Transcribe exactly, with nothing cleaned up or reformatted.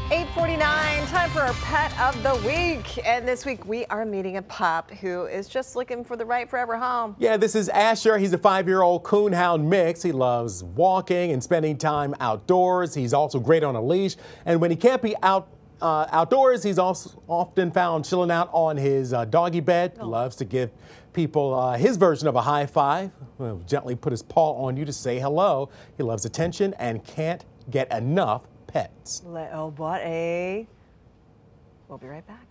eight forty-nine, time for our pet of the week. And this week we are meeting a pup who is just looking for the right forever home. Yeah, this is Asher. He's a five-year-old coonhound mix. He loves walking and spending time outdoors. He's also great on a leash. And when he can't be out uh, outdoors, he's also often found chilling out on his uh, doggy bed. Oh. Loves to give people uh, his version of a high five. He'll gently put his paw on you to say hello. He loves attention and can't get enough pets. Oh, buddy. We'll be right back.